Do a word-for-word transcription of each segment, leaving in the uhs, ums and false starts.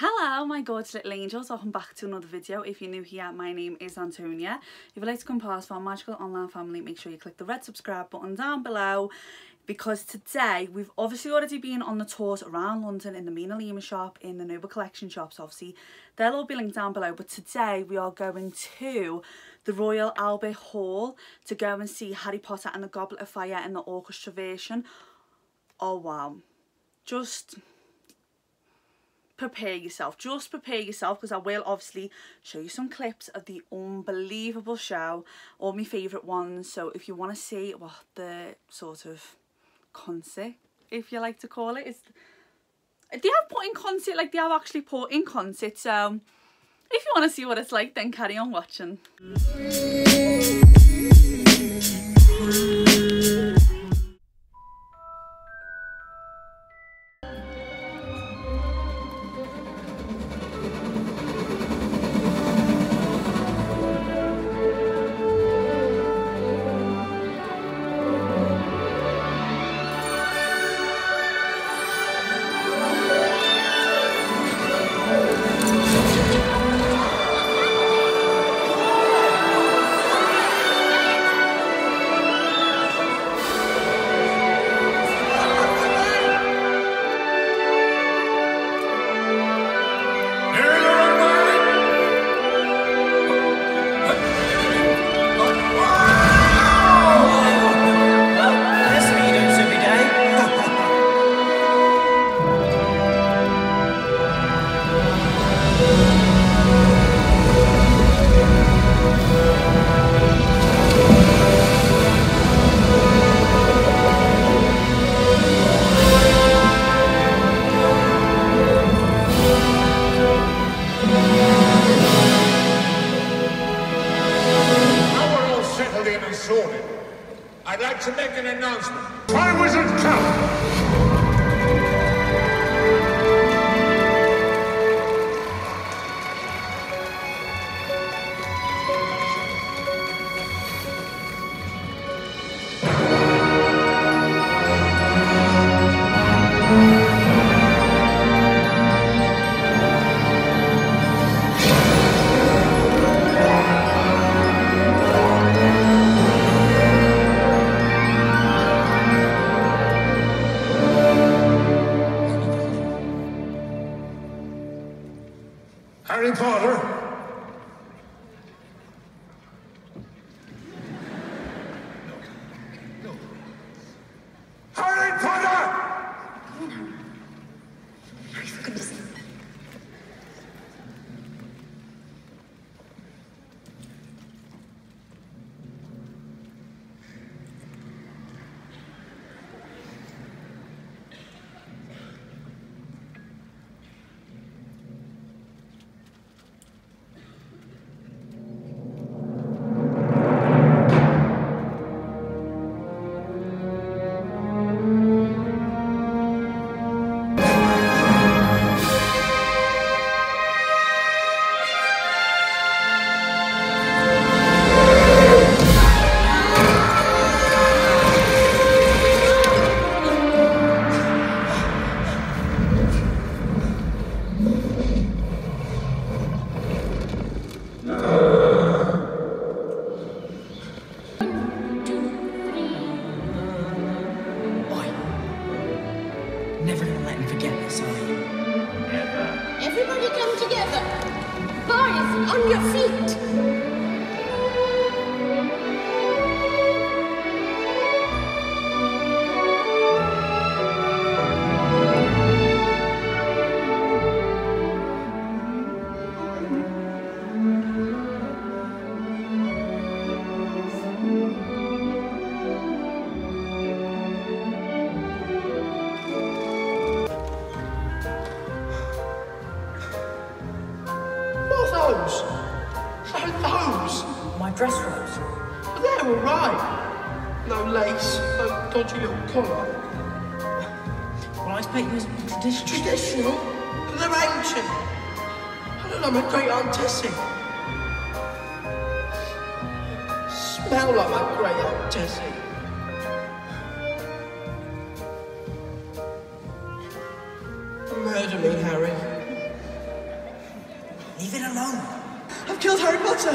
Hello my gorgeous little angels, welcome back to another video. If you're new here, my name is Antonia. If you'd like to come part of our magical online family, make sure you click the red subscribe button down below, because today we've obviously already been on the tours around London in the Mina Lima shop, in the Nova Collection shops. Obviously they'll all be linked down below, but today we are going to the Royal Albert Hall to go and see Harry Potter and the Goblet of Fire in the orchestra version. Oh wow, just prepare yourself, just prepare yourself, because I will obviously show you some clips of the unbelievable show, all my favourite ones. So if you want to see what the sort of concert, if you like to call it, is they have put in concert, like they have actually put in concert. So if you want to see what it's like, then carry on watching. I'd like to make an announcement. Time isn't count. Harry Potter. No. No. Harry Potter! Harry, for goodness sake. Never gonna let him forget this, are you? Never. Everybody come together. Boys, on your feet. Those? Oh, those? My dress rolls. But they're all right. No lace, no dodgy little collar. Well, I expect you as traditional. Traditional? But they're ancient. I don't know, my great Aunt Tessie. Smell like my great Aunt Tessie. Murder me, Harry. Leave it alone. I've killed Harry Potter.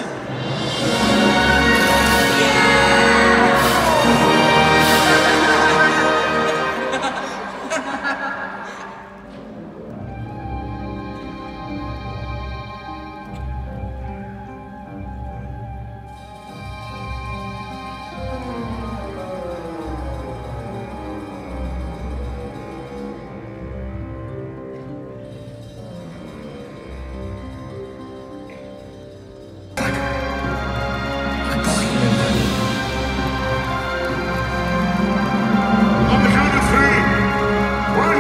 On the count of three. One.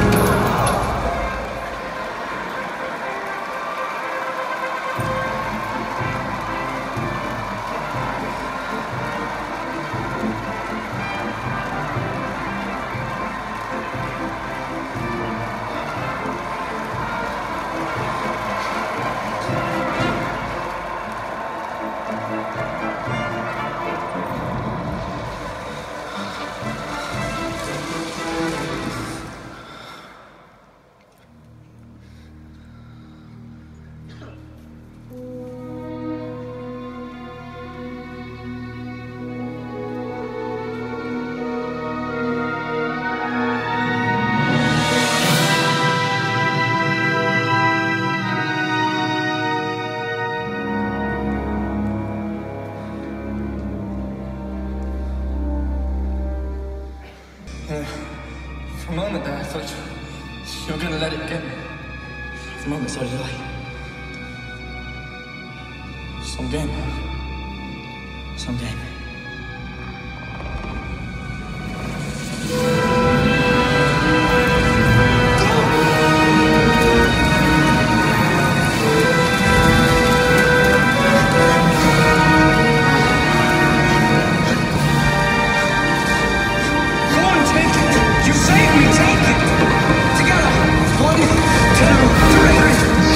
Uh, for a moment there, I thought you, you were gonna let it get me. For a moment, so did I. Some game. Some game. Go on, take it. You saved me, take it. Together. One, two, three.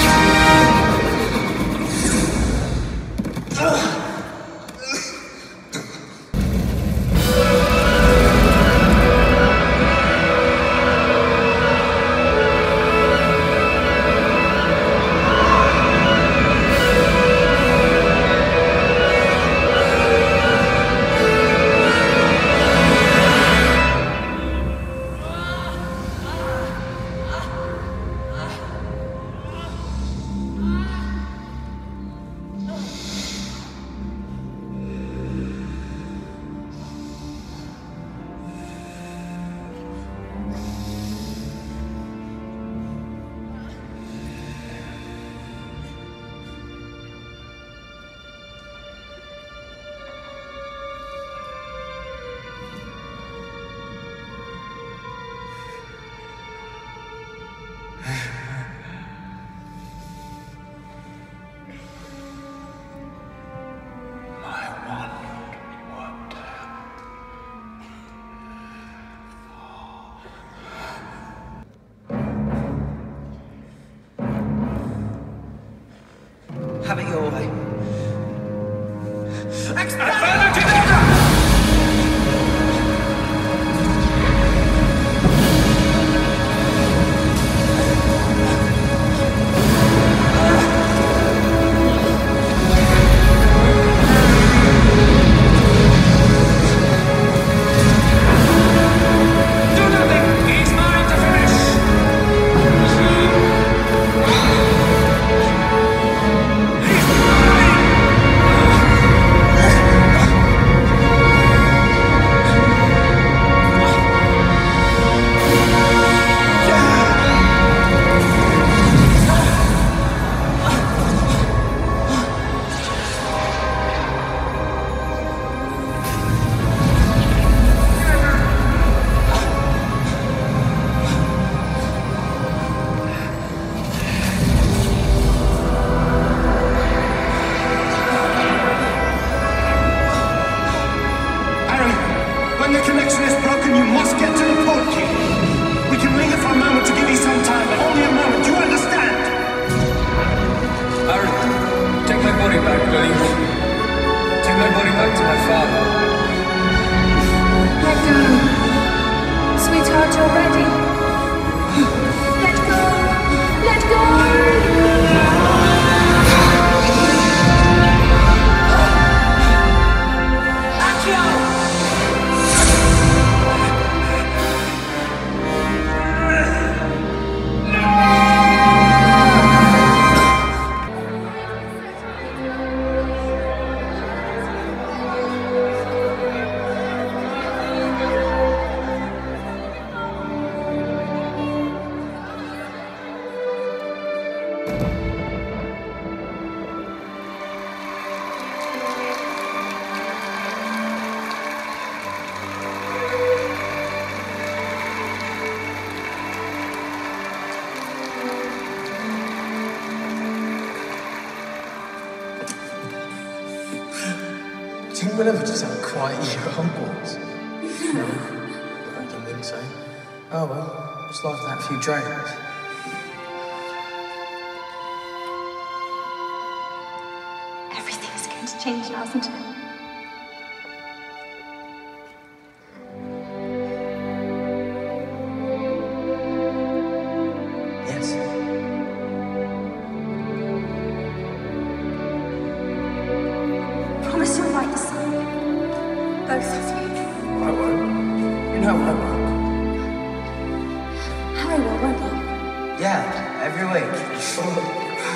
Have it your way. Do nothing. He's mine to finish. He's mine. Do you think we'll ever just have a quiet year at Hogwarts? No, I don't think so. Oh well, just life without a few dragons. Everything's going to change now, isn't it? Yes. Promise you'll write the song. Both of you. I won't. You know I won't. Harry will, won't he? Yeah, every week.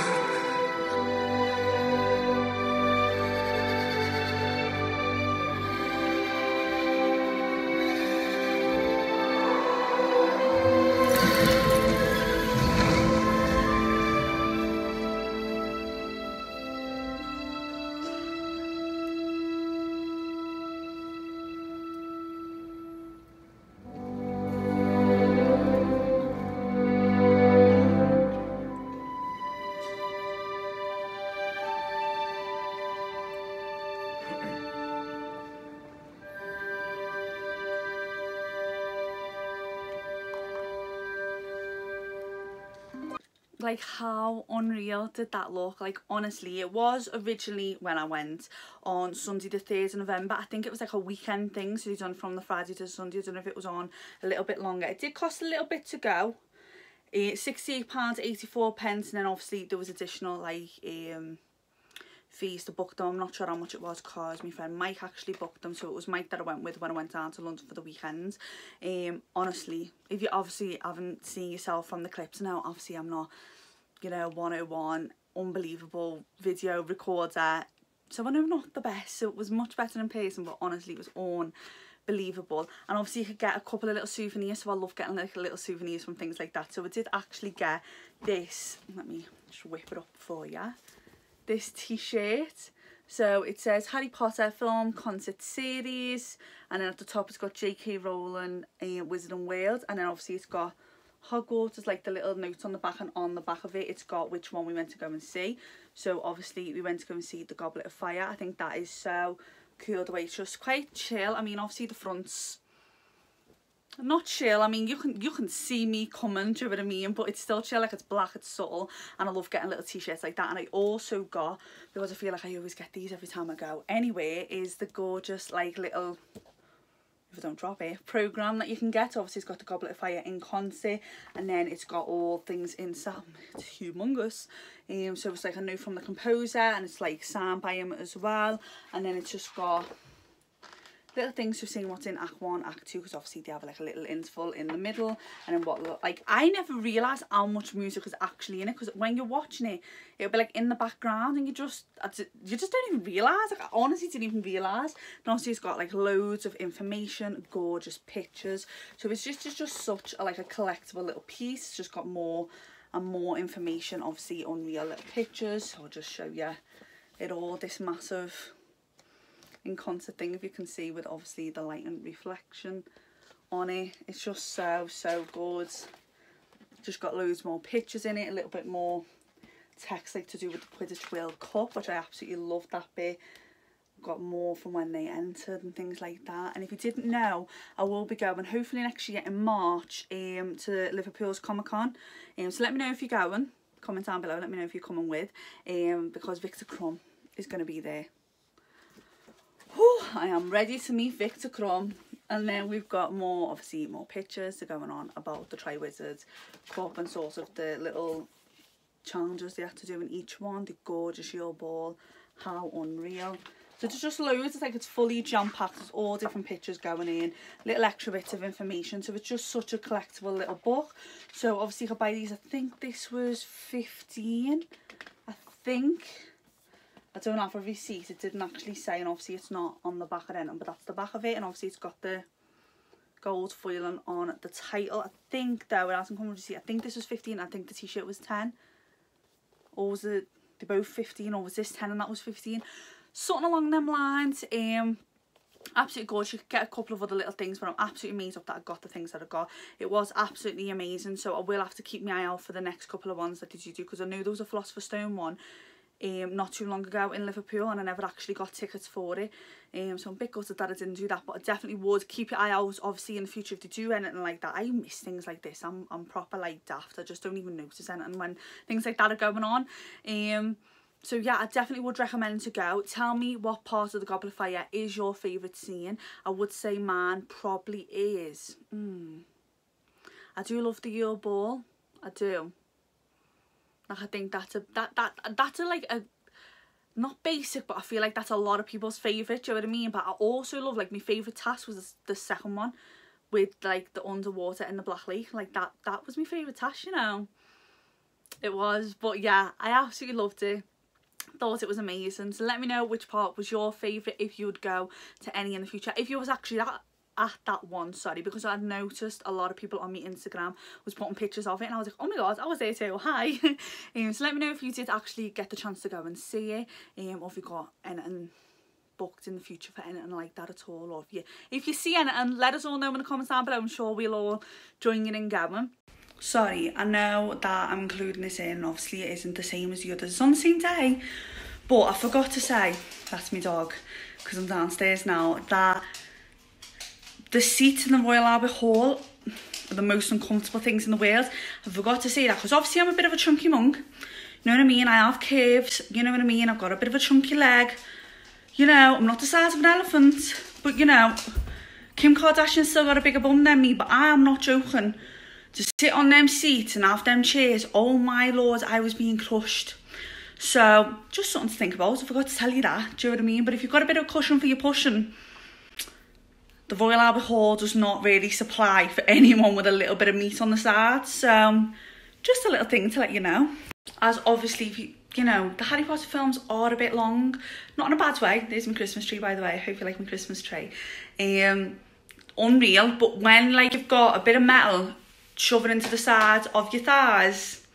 Like, how unreal did that look? Like, honestly, it was originally when I went on Sunday the third of November. I think it was like a weekend thing, so they done from the Friday to Sunday. I don't know if it was on a little bit longer. It did cost a little bit to go, uh, sixty-eight pounds eighty-four pence, and then obviously there was additional like um fees to book them. I'm not sure how much it was because my friend Mike actually booked them, so it was Mike that I went with when I went down to London for the weekend. Um honestly, if you obviously haven't seen yourself from the clips now, obviously I'm not, you know, one oh one unbelievable video recorder, so I know I'm not the best, so it was much better in person, but honestly it was unbelievable. And obviously you could get a couple of little souvenirs, so I love getting like little souvenirs from things like that. So I did actually get this, let me just whip it up for you, this t-shirt. So it says Harry Potter film concert series, and then at the top it's got J K Rowling, uh, Wizard and World, and then obviously it's got Hogwarts. There's like the little notes on the back, and on the back of it it's got which one we went to go and see. So obviously we went to go and see the Goblet of Fire. I think that is so cool, the way it's just quite chill. I mean, obviously the front's not chill, I mean you can you can see me coming, do you know what I mean, but it's still chill, like it's black, it's subtle, and I love getting little t-shirts like that. And I also got, because I feel like I always get these every time I go anyway, is the gorgeous like little, if I don't drop it, program that you can get. Obviously it's got the Goblet of Fire in concert, and then it's got all things inside. It's humongous. Um so it's like a note from the composer, and it's like signed by him as well, and then it's just got little things for seeing what's in act one, act two, because obviously they have like a little interval in the middle, and then what, like, I never realised how much music was actually in it, because when you're watching it, it'll be like in the background, and you just, you just don't even realise, like I honestly didn't even realise. And obviously it's got like loads of information, gorgeous pictures, so it's just, it's just such a, like a collectible little piece. It's just got more and more information, obviously unreal little pictures. So I'll just show you it all, this massive in concert thing, if you can see, with obviously the light and reflection on it. It's just so so good. Just got loads more pictures in it, a little bit more text like to do with the Quidditch World Cup, which I absolutely love that bit. Got more from when they entered and things like that. And if you didn't know, I will be going hopefully next year in March um to Liverpool's Comic Con. Um so let me know if you're going, comment down below, let me know if you're coming with, um because Victor Crumb is going to be there. Whew, I am ready to meet Victor Crumb. And then we've got more, obviously more pictures that are going on about the Triwizard Cup and sort of the little challenges they have to do in each one. The gorgeous Shield Ball, how unreal. So there's just loads, it's like it's fully jam-packed, there's all different pictures going in, little extra bits of information, so it's just such a collectible little book. So obviously you could buy these, I think this was fifteen, I think. I don't have a receipt, it didn't actually say, and obviously it's not on the back of it, but that's the back of it, and obviously it's got the gold foiling on the title. I think though, it hasn't come with a receipt, I think this was fifteen, I think the t-shirt was ten. or was it they both fifteen, or was this ten and that was fifteen? Something along them lines. Um, absolutely gorgeous. You could get a couple of other little things, but I'm absolutely amazed up that I got the things that I got. It was absolutely amazing, so I will have to keep my eye out for the next couple of ones that did you do, because I knew there was a Philosopher's Stone one um not too long ago in Liverpool, and I never actually got tickets for it. Um so I'm a bit gutted that I didn't do that, but I definitely would keep your eye out obviously in the future if they do anything like that. I miss things like this. I'm I'm proper like daft. I just don't even notice anything when things like that are going on. Um So yeah, I definitely would recommend to go. Tell me what part of the Goblet of Fire is your favourite scene. I would say mine probably is. Mm, I do love the Yule Ball. I do. Like, I think that's a that that that's a like a not basic, but I feel like that's a lot of people's favourite. Do you know what I mean? But I also love, like, my favourite task was the second one with like the underwater in the Black Lake. Like that that was my favourite task, you know. It was. But yeah, I absolutely loved it. Thought it was amazing. So let me know which part was your favourite, if you would go to any in the future, if you was actually at, at that one, sorry, because I noticed a lot of people on my Instagram was putting pictures of it, and I was like, oh my god, I was there too, hi. um, so let me know if you did actually get the chance to go and see it, um, or if you got anything booked in the future for anything like that at all, or if you if you see anything, let us all know in the comments down below. I'm sure we'll all join in and going. Sorry, I know that I'm including this in, obviously it isn't the same as the others, it's on the same day, but I forgot to say, that's my dog, because I'm downstairs now, that the seats in the Royal Albert Hall are the most uncomfortable things in the world. I forgot to say that, because obviously I'm a bit of a chunky monk, you know what I mean, I have curves, you know what I mean, I've got a bit of a chunky leg, you know, I'm not the size of an elephant, but you know, Kim Kardashian's still got a bigger bum than me, but I am not joking. To sit on them seats and have them chairs, oh my lord, I was being crushed. So, just something to think about. I forgot to tell you that, do you know what I mean? But if you've got a bit of cushion for your pushing, the Royal Albert Hall does not really supply for anyone with a little bit of meat on the side. So, just a little thing to let you know. As obviously, if you, you know, the Harry Potter films are a bit long. Not in a bad way. There's my Christmas tree, by the way. I hope you like my Christmas tree. Um, unreal. But when, like, you've got a bit of metal shove it into the side of your thighs,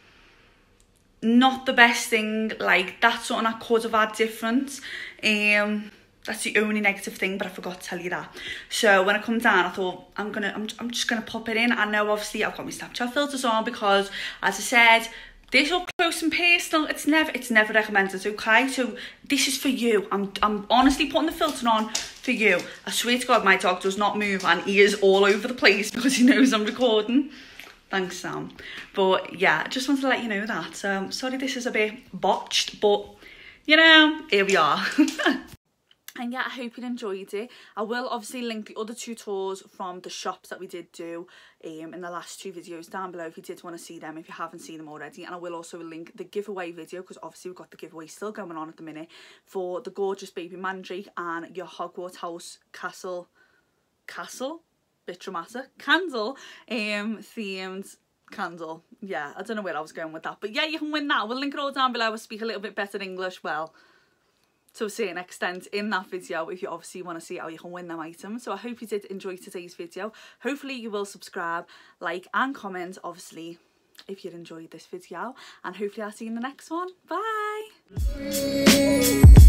not the best thing. Like, that's something I could have had different. Um, that's the only negative thing, but I forgot to tell you that. So when I come down, I thought I'm gonna, I'm, I'm just gonna pop it in. I know obviously I've got my Snapchat filters on because, as I said, this up close and personal, it's never, it's never recommended. Okay, so this is for you. I'm, I'm honestly putting the filter on for you. I swear to God, my dog does not move, and he is all over the place because he knows I'm recording. Thanks, Sam. But yeah, I just wanted to let you know that. So sorry this is a bit botched, but you know, here we are. And yeah, I hope you enjoyed it. I will obviously link the other two tours from the shops that we did do um, in the last two videos down below if you did want to see them, if you haven't seen them already. And I will also link the giveaway video, because obviously we've got the giveaway still going on at the minute, for the gorgeous baby Mandrake and your Hogwarts House Castle, Castle? Bit dramatic, candle um themed candle. Yeah, I don't know where I was going with that, but yeah, you can win that. We'll link it all down below. I speak a little bit better English, well, to a certain extent in that video, if you obviously want to see how you can win them items. So I hope you did enjoy today's video. Hopefully you will subscribe, like and comment obviously if you enjoyed this video, and hopefully I'll see you in the next one. Bye.